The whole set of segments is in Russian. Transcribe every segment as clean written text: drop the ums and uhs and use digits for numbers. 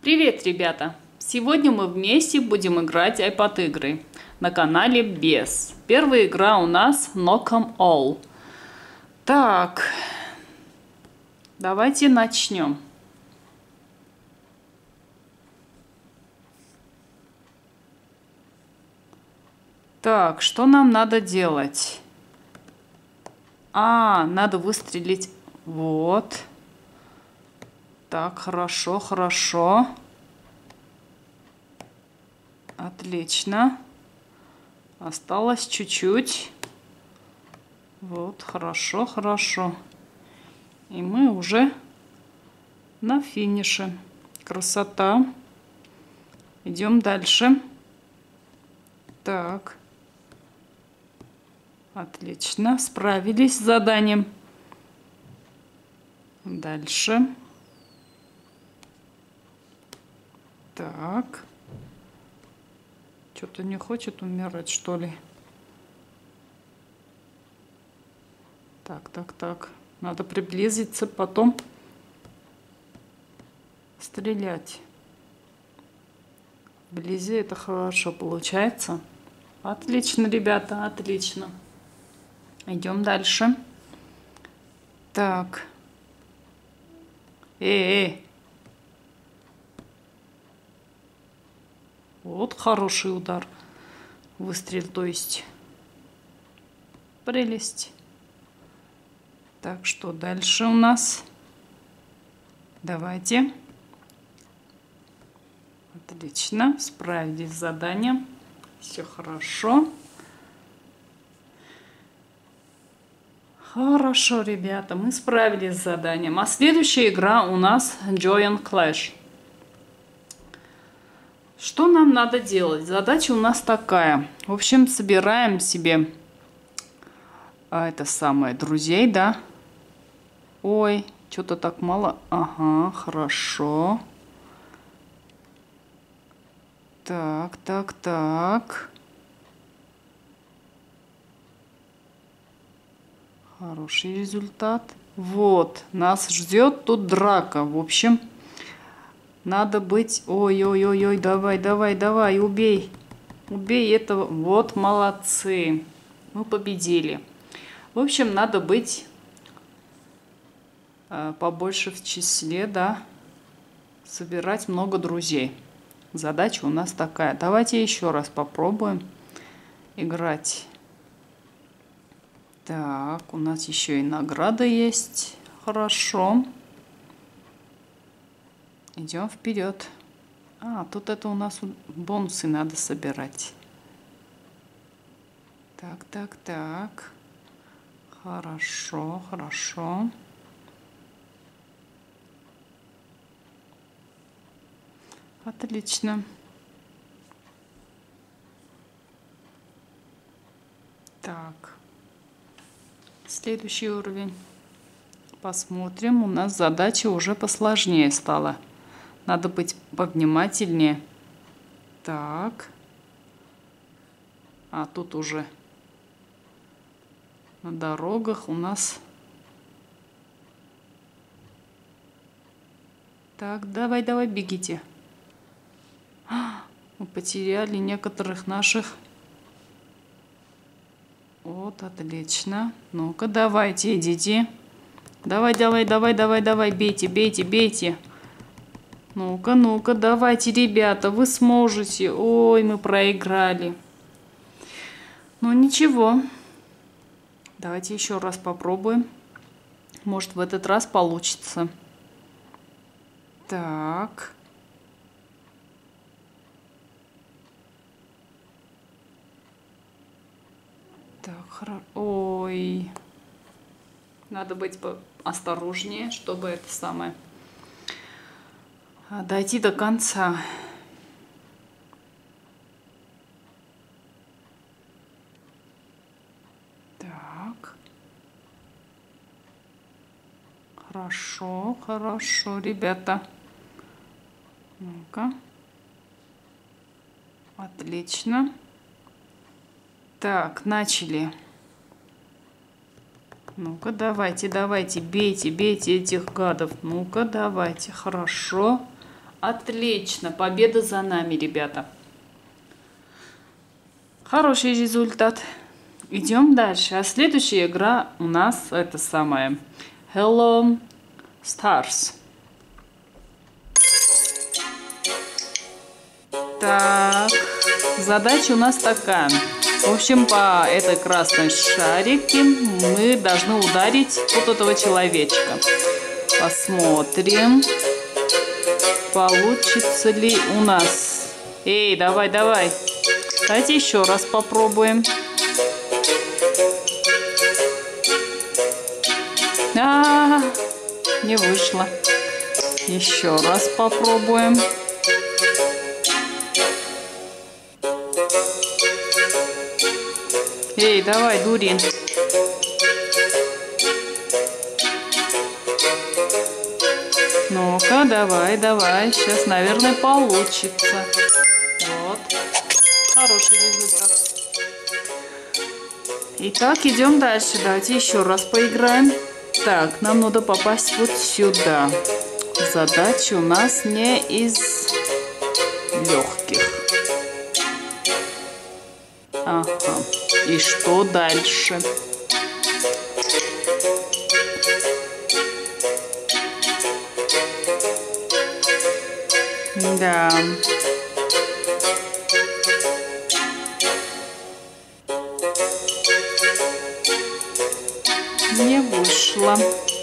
Привет, ребята! Сегодня мы вместе будем играть iPad игры на канале Без. Первая игра у нас Knock 'em All. Так, давайте начнем. Так, что нам надо делать? Надо выстрелить. Вот. Так, хорошо, хорошо. Отлично. Осталось чуть-чуть. Вот, хорошо, хорошо. И мы уже на финише. Красота. Идем дальше. Так. Отлично. Справились с заданием. Дальше. Так. Что-то не хочет умирать, что ли? Так, так, так. Надо приблизиться, потом стрелять. Вблизи это хорошо получается. Отлично, ребята, отлично. Идем дальше. Так. Эй. Вот хороший удар. Выстрел, то есть. Прелесть. Так, что дальше у нас? Давайте. Отлично. Справились с заданием. Все хорошо. Хорошо, ребята, мы справились с заданием. А следующая игра у нас Giant Clash. Что нам надо делать? Задача у нас такая. В общем, собираем себе друзей, да? Ой, что-то так мало. Ага, хорошо. Так, так, так. Хороший результат. Вот, нас ждет тут драка. В общем, надо быть... Ой-ой-ой-ой, давай, давай, давай, убей. Убей этого. Вот, молодцы. Мы победили. В общем, надо быть побольше в числе, да. Собирать много друзей. Задача у нас такая. Давайте еще раз попробуем играть. Так, у нас еще и награда есть. Хорошо. Идем вперед. Тут это у нас бонусы надо собирать. Так, так, так. Хорошо, хорошо. Отлично. Так. Следующий уровень. Посмотрим. У нас задача уже посложнее стала. Надо быть повнимательнее. Так. Тут уже на дорогах у нас... Так, давай, давай, бегите. Мы потеряли некоторых наших... Вот, отлично. Ну-ка, давайте, идите. Давай, давай, давай, давай, давай, бейте, бейте, бейте. Ну-ка, ну-ка, давайте, ребята, вы сможете. Ой, мы проиграли. Ну, ничего. Давайте еще раз попробуем. Может, в этот раз получится. Так. Так, хорошо. Ой. Надо быть осторожнее, чтобы это самое... дойти до конца. Так. Хорошо, хорошо, ребята. Ну-ка. Отлично. Так, начали. Ну-ка, давайте, давайте, бейте, бейте этих гадов. Ну-ка, давайте, хорошо. Отлично, победа за нами, ребята. Хороший результат. Идем дальше. А следующая игра у нас это самое Hello Stars. Так, задача у нас такая. В общем, по этой красной шарике мы должны ударить вот этого человечка. Посмотрим, получится ли у нас. Эй, давай, давай. Давайте еще раз попробуем. Не вышло. Еще раз попробуем. Эй, давай, дури. Ну-ка, давай, давай. Сейчас, наверное, получится. Вот. Хороший результат. Итак, идем дальше. Давайте еще раз поиграем. Так, нам надо попасть вот сюда. Задача у нас не из легких. Ага. И что дальше? Да. Не вышло.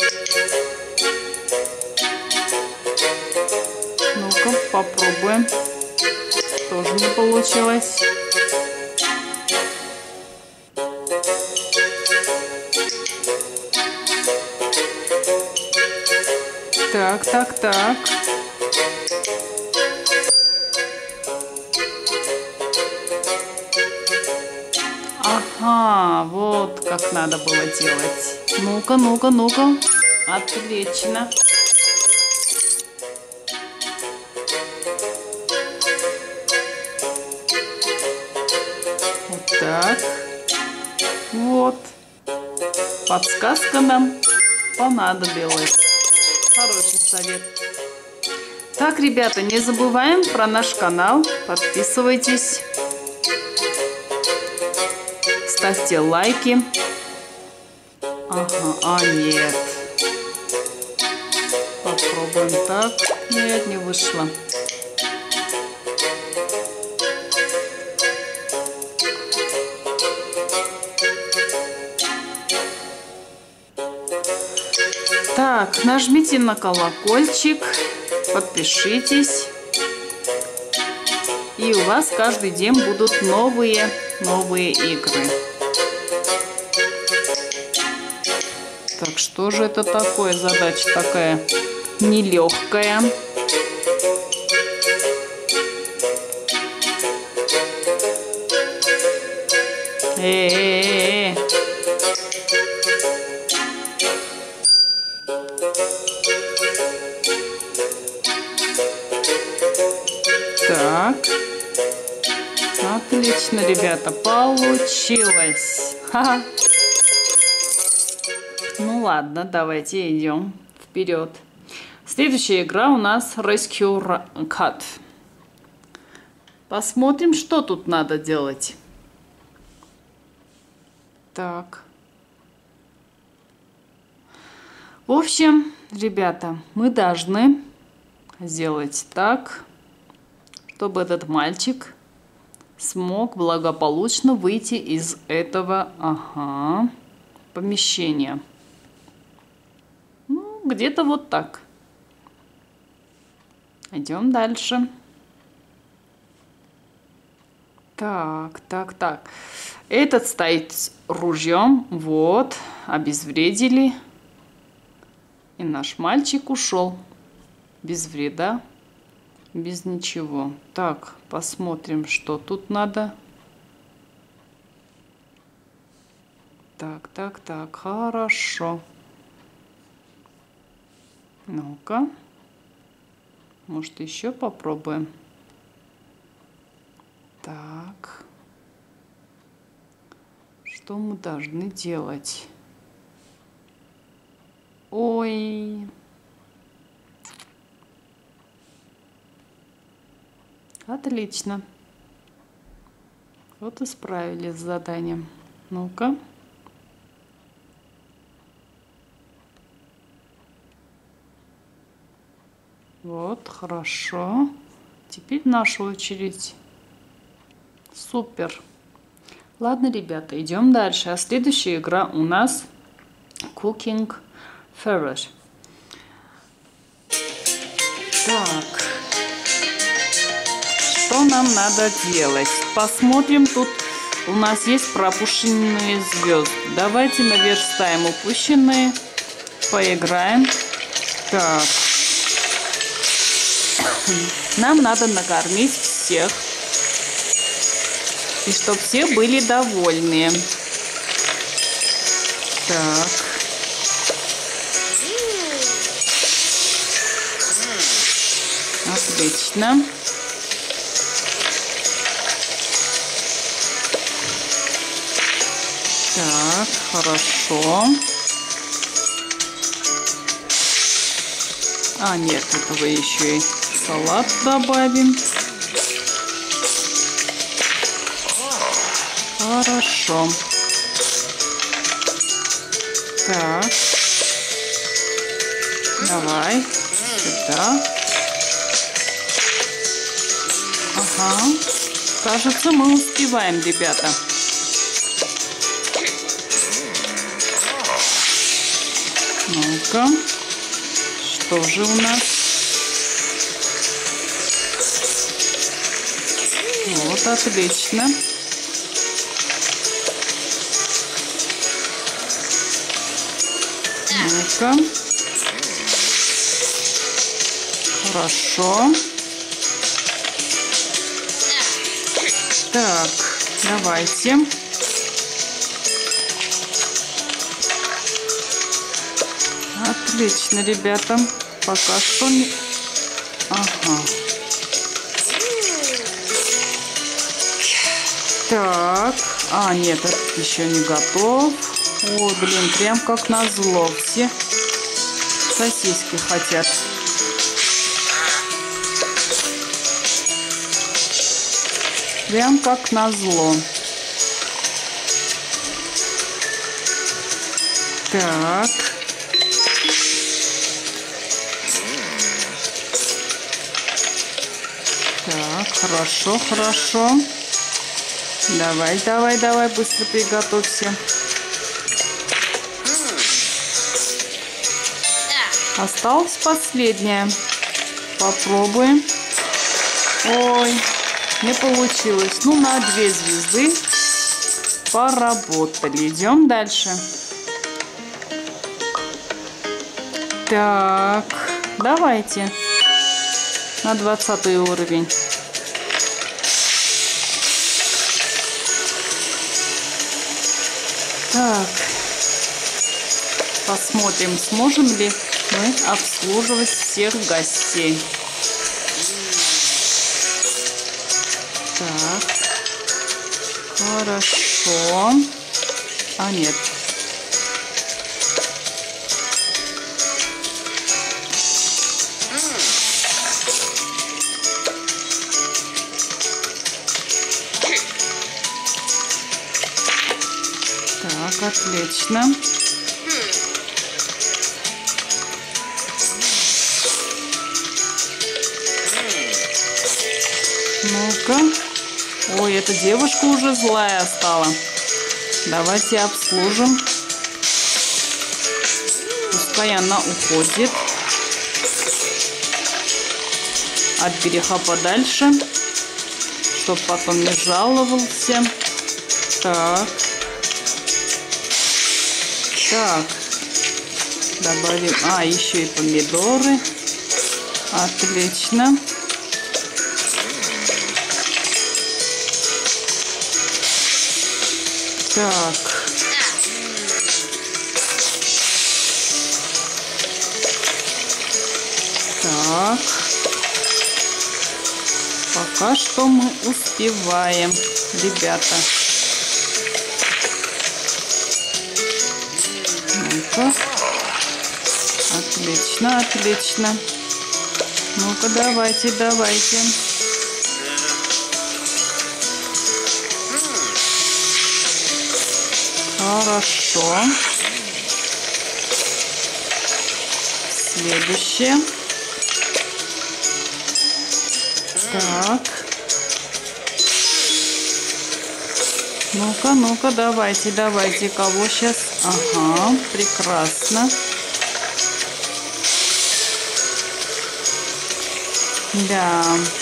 Ну-ка, попробуем. Тоже не получилось. Так, так, так. Ага, вот как надо было делать. Ну-ка, ну-ка, ну-ка. Отлично. Вот так. Вот. Подсказка нам понадобилась. Хороший совет. Так, ребята, не забываем про наш канал. Подписывайтесь. Ставьте лайки. Ага, нет. Попробуем так. Нет, не вышло. Так, нажмите на колокольчик, подпишитесь. И у вас каждый день будут новые игры. Так, что же это такое? Задача такая нелегкая. Так. Отлично, ребята, получилось. Ха-ха. Ну ладно, давайте идем вперед. Следующая игра у нас Rescue Cat. Посмотрим, что тут надо делать. Так. В общем, ребята, мы должны сделать так, чтобы этот мальчик смог благополучно выйти из этого помещения. Ну, где-то вот так. Идем дальше. Так, так, так. Этот стоит с ружьем. Вот, обезвредили. И наш мальчик ушел. Без вреда, без ничего. Так, посмотрим, что тут надо. Так, так, так, хорошо. Ну-ка. Может, еще попробуем? Так. Что мы должны делать? Ой. Отлично. Вот и справились с заданием. Ну-ка. Вот, хорошо. Теперь наша очередь. Супер. Ладно, ребята, идем дальше. А следующая игра у нас Cooking Ferret. Так. Что нам надо делать? Посмотрим, тут у нас есть пропущенные звезды. Давайте наверстаем упущенные. Поиграем. Так. Нам надо накормить всех. И чтобы все были довольны. Так. Отлично. Так, хорошо. А, нет, этого еще и салат добавим. Хорошо. Так. Давай. Сюда. Ага. Кажется, мы успеваем, ребята. Ну-ка. Что же у нас? Вот, отлично. Ну-ка. Хорошо. Так, давайте. Отлично, ребята. Пока что не... Ага. Так. А, нет, это еще не готов. Ой, блин, прям как назло. Все сосиски хотят. Прям как назло. Так. Так, хорошо, хорошо. Давай, давай, давай, быстро приготовься. Осталось последнее. Попробуем. Ой, не получилось. Ну, на 2 звезды поработали. Идем дальше. Так, давайте на 20 уровень. Так, посмотрим, сможем ли мы обслуживать всех гостей. Так, хорошо. А, нет. Так, отлично. Ну-ка. Ой, эта девушка уже злая стала. Давайте обслужим. Пускай она уходит от греха подальше, чтобы потом не жаловался. Так. Так. Добавим. А, еще и помидоры. Отлично. Так. Так. Пока что мы успеваем, ребята. Ну-ка. Отлично, отлично. Ну-ка, давайте, давайте. Хорошо. Следующее. Так. Ну-ка, ну-ка, давайте, давайте. Кого сейчас? Ага, прекрасно. Да.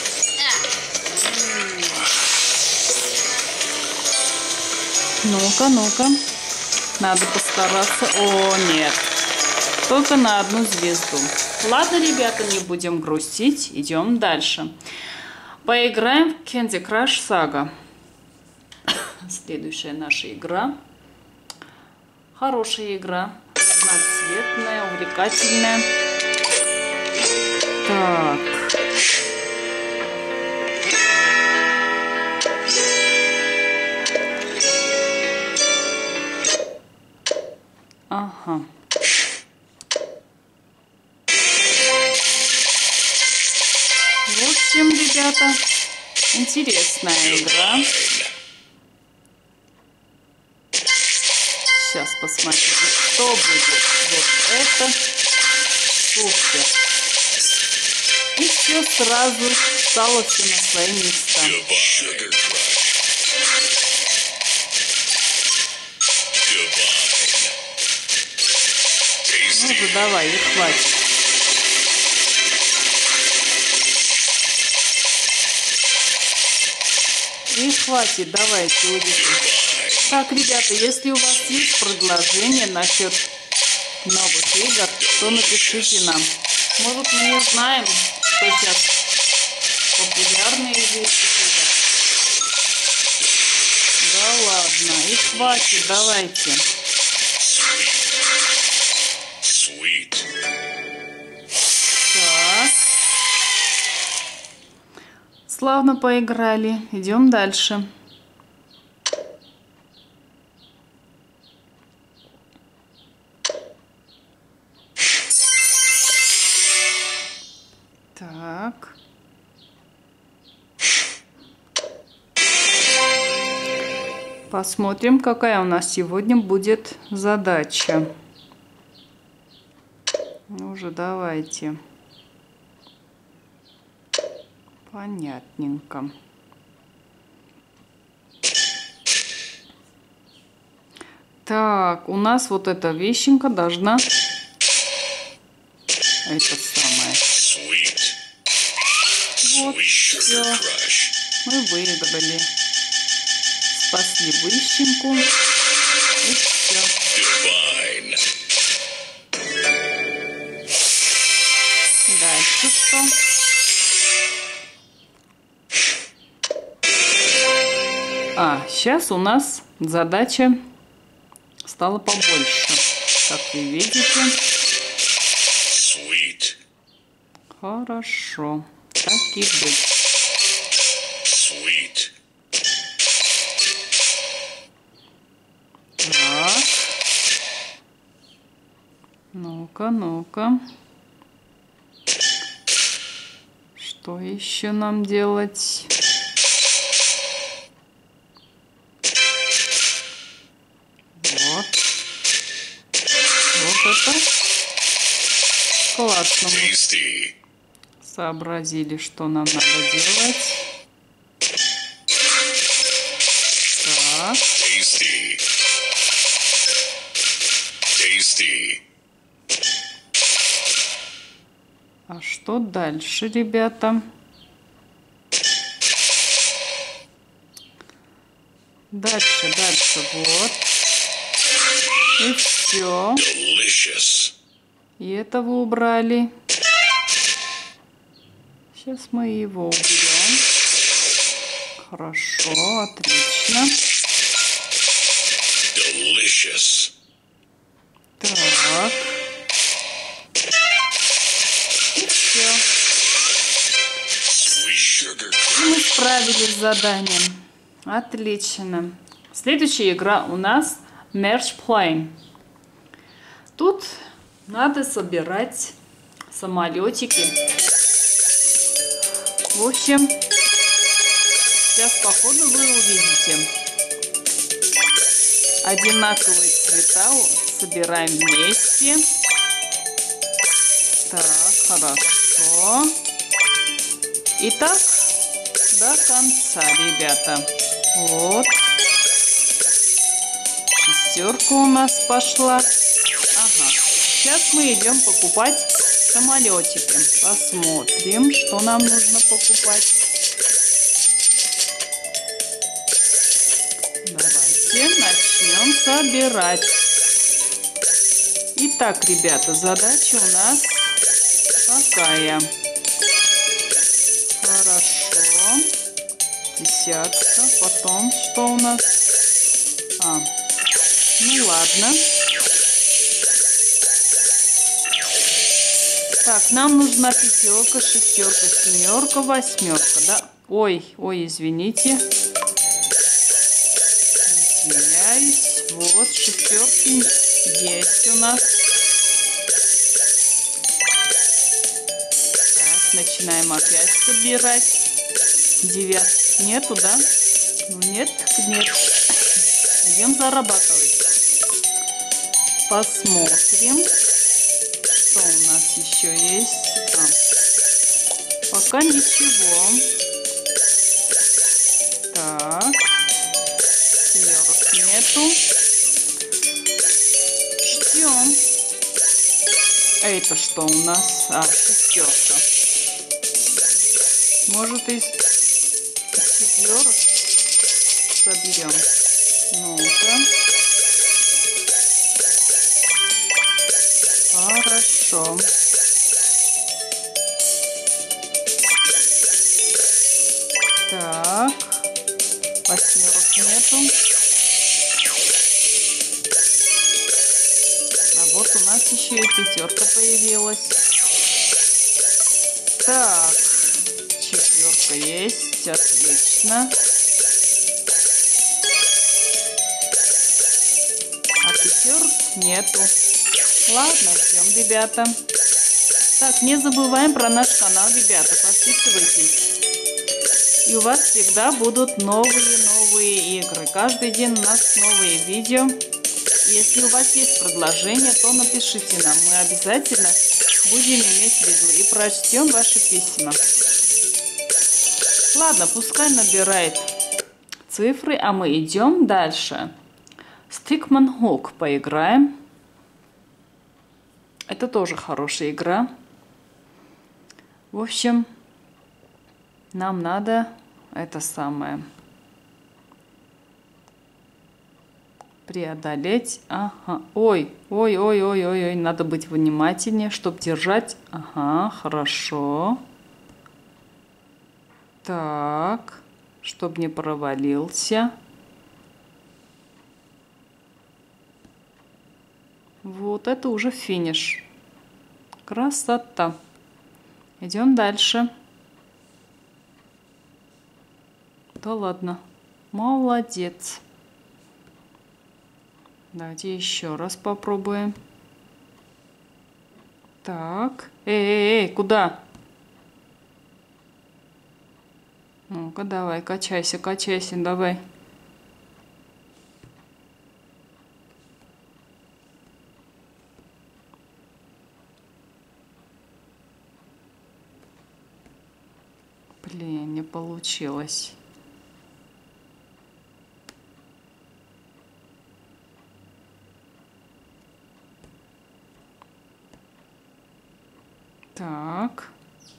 Ну-ка, ну-ка. Надо постараться. О, нет. Только на одну звезду. Ладно, ребята, не будем грустить. Идем дальше. Поиграем в Candy Crush Saga. Следующая наша игра. Хорошая игра. Разноцветная, увлекательная. Так. Ага. В общем, ребята, интересная игра. Сейчас посмотрите, что будет. Вот это супер. И все сразу стало все на свои места. Ну же, давай, и хватит. И хватит, давайте, увидим. Так, ребята, если у вас есть предложение насчет новых игр, то напишите нам. Может, мы не знаем, что сейчас популярные игры. Да ладно, и хватит, давайте. Так. Славно поиграли. Идем дальше. Так. Посмотрим, какая у нас сегодня будет задача. Ну же, давайте. Понятненько. Так, у нас вот эта вещенка должна... Это самое. Вот, все. Мы выиграли. Спасли вещенку. И все. Дальше что? Сейчас у нас задача стала побольше. Как вы видите. Хорошо. Так и быть. Так. Ну-ка, ну-ка. Что еще нам делать? Вот. Вот это. Классно. Сообразили, что нам надо делать. Так. А что дальше, ребята? Дальше, вот. И все. И этого убрали. Сейчас мы его уберем. Хорошо, отлично. Так. И все. Мы справились с заданием. Отлично. Следующая игра у нас Merge Plane. Тут надо собирать самолетики. В общем, сейчас по ходу вы увидите. Одинаковые цвета собираем вместе. Так, хорошо. И так до конца, ребята. Вот. Шестерка у нас пошла. Ага. Сейчас мы идем покупать самолетики. Посмотрим, что нам нужно покупать. Давайте начнем собирать. Итак, ребята, задача у нас какая? Хорошо. Десятка. Потом что у нас? Ну ладно. Так, нам нужна пятерка, шестерка, семерка, восьмерка, да? Ой, извините. Извиняюсь. Вот, шестерки есть у нас. Так, начинаем опять собирать. Девятки нету, да? Ну, нет. Идем зарабатывать. Посмотрим, что у нас еще есть. Пока ничего. Так. Семерок нету. Ждем. Это что у нас? Шестерка. Может, из четверок соберем. Ну-ка. Хорошо. Так. Восьмерок нету. А вот у нас еще и пятерка появилась. Так. Четверка есть. Отлично. А пятерок нету. Ладно, ждем, ребята. Так, не забываем про наш канал, ребята. Подписывайтесь. И у вас всегда будут новые игры. Каждый день у нас новые видео. Если у вас есть предложение, то напишите нам. Мы обязательно будем иметь в виду и прочтем ваши письма. Ладно, пускай набирает цифры, а мы идем дальше. Stickman Hook поиграем. Это тоже хорошая игра. В общем, нам надо это самое преодолеть. Ага. Ой, надо быть внимательнее, чтобы держать. Ага, хорошо. Так, чтобы не провалился. Вот это уже финиш. Красота. Идем дальше. Да ладно. Молодец. Давайте еще раз попробуем. Так. Эй, куда? Ну-ка, давай, качайся, давай. Блин, не получилось. Так.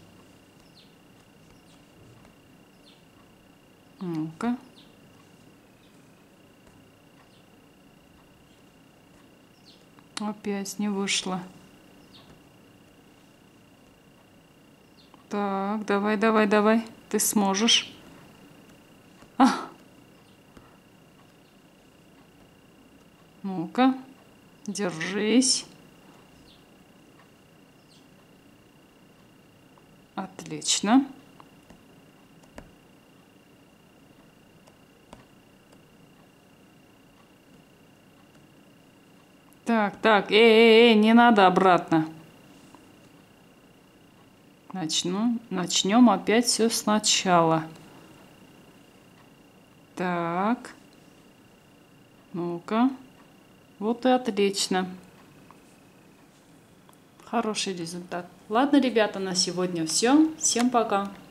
Ну-ка. Опять не вышло. Так, давай. Ты сможешь. Ну-ка, держись. Отлично. Так, не надо обратно. Начнем опять все сначала. Так. Ну-ка. Вот и отлично. Хороший результат. Ладно, ребята, на сегодня все. Всем пока.